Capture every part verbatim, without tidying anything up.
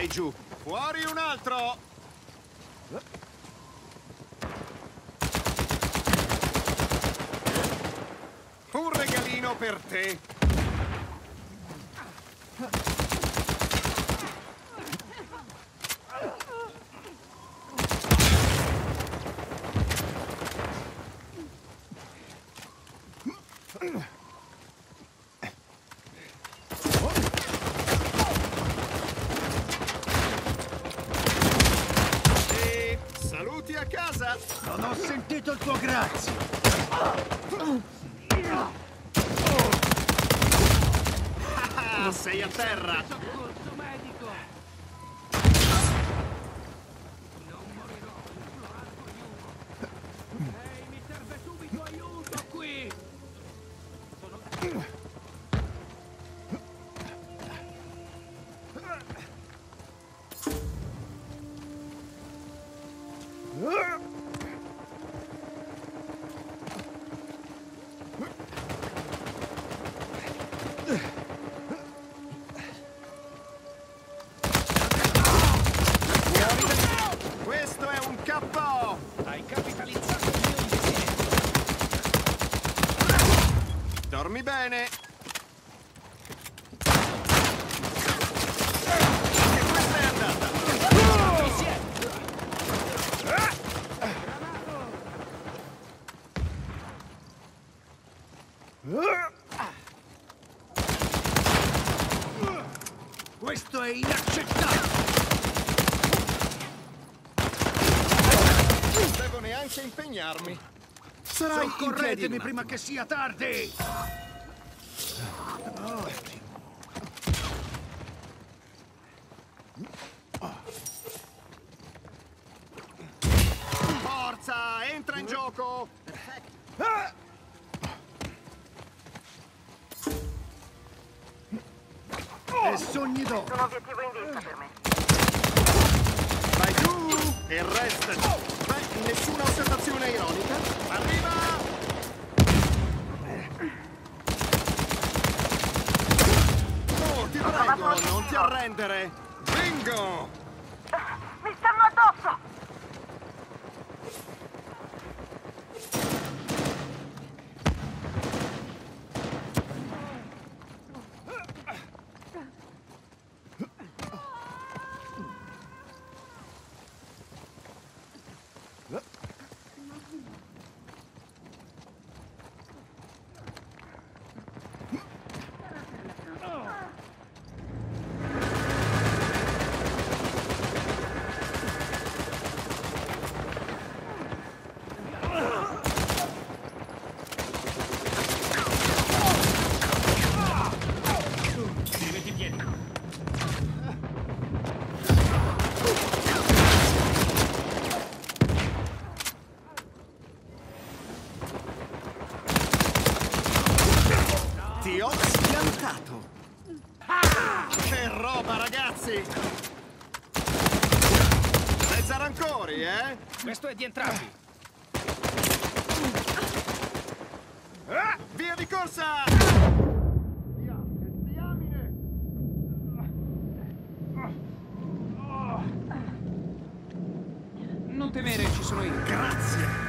Vai giù. Fuori un altro! Un regalino per te. E saluti a casa. Non ho sentito il tuo grazie. Ah, sei a terra. Soccorso medico! Non morirò, implorando aiuto! Ehi, mi serve subito aiuto qui! Sono... Questo è un K O! Hai capitalizzato il mio insieme! Dormi bene! E questa è andata! Questo è inaccettabile! Non devo neanche impegnarmi! Sarai in piedi Soccorretemi un prima attimo. che sia tardi! Forza! Entra in gioco! E sogni d'oro! Un obiettivo in vista per me. Vai giù! E resta giù! Beh, nessuna osservazione ironica? Arriva! Oh, ti prego, non ti arrendere! Bingo! Mi stanno addosso! Metti in piedi! Ti ho schiantato! Che roba, ragazzi! Senza rancori, eh? Questo è di entrambi! Ah, via di corsa! Diamine! Non temere, ci sono io! Grazie!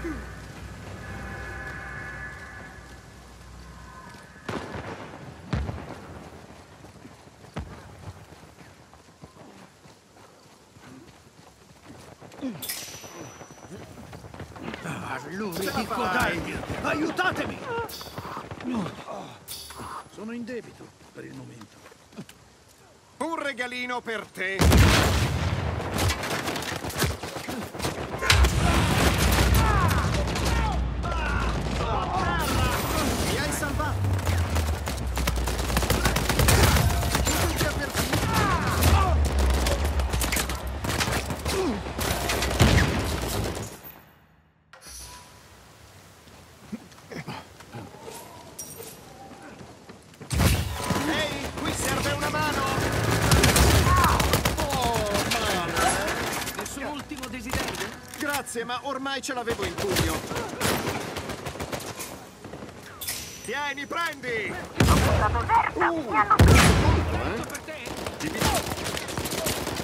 Ah, lui dico dai! Aiutatemi! Sono in debito per il momento. Un regalino per te! Mi hai salvato! Tutti avvertiti! Ehi, qui serve una mano! Oh, male! Nessun ultimo desiderio? Grazie, ma ormai ce l'avevo in pugno. Tieni, prendi! Ho buttato merda! Uh, Mi hanno punto, eh? Per te? Ti dico-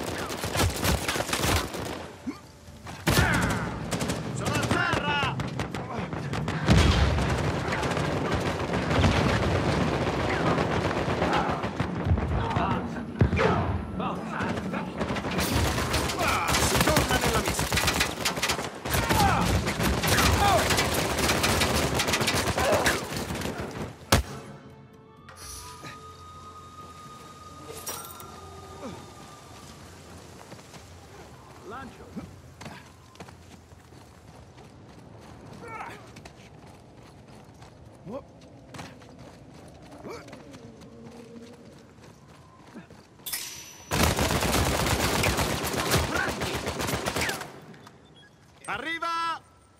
Arriva!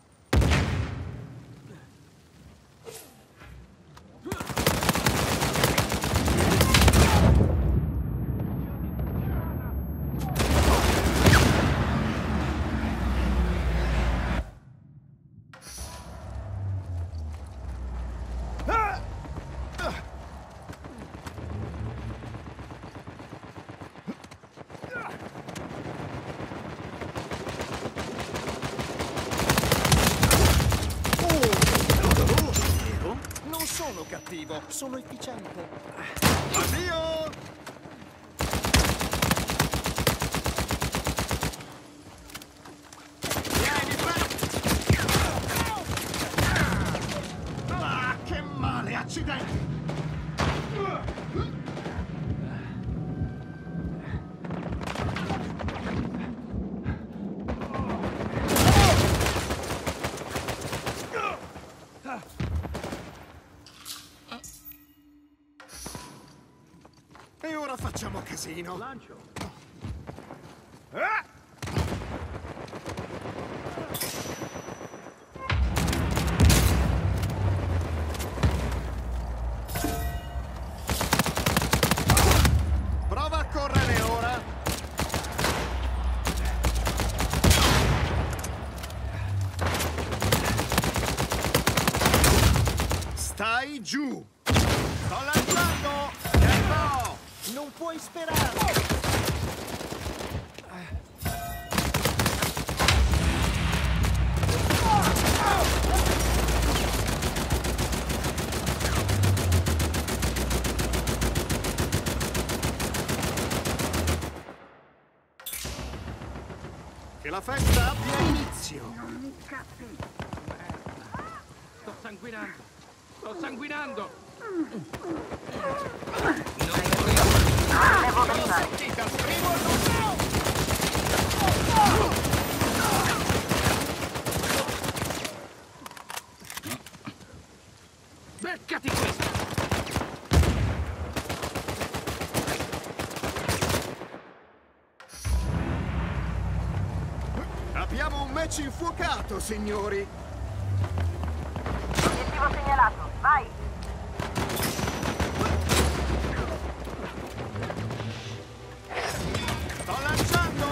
Non sono cattivo, sono efficiente. Addio! Vieni, Frank! Ah, che male, accidenti! E ora facciamo casino. Lancio. Ah! Prova a correre ora. Stai giù. Sto lanciando. E no! Non puoi sperare. Che la festa abbia inizio. Sto sanguinando. Sto sanguinando. Devo pensare. Partita, primo al Beccati questo. Abbiamo un match infuocato, signori. Obiettivo segnalato. Vai. Sto lanciando.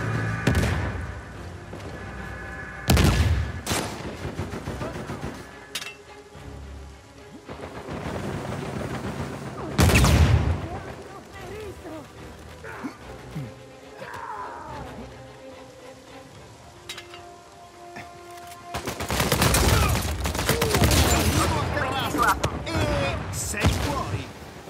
E sei fuori.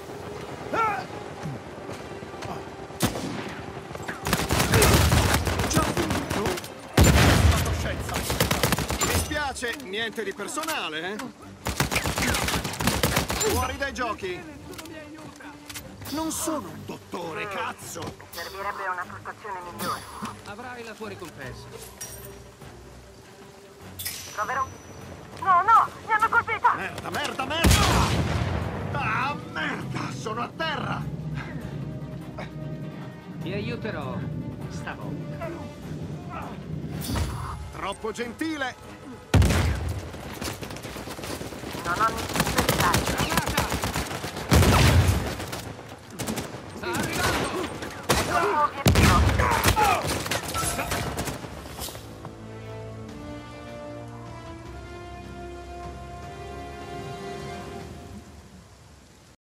Già finito? Fantascienza. Mi spiace, niente di personale, eh? Fuori dai giochi. Non sono un dottore, cazzo. Servirebbe una postazione migliore. Avrai la tua ricompensa. Troverò. No, no, mi hanno colpita. Merda, merda, merda! Ah, merda! Sono a terra! Ti aiuterò stavolta. Troppo gentile! Non ho nessun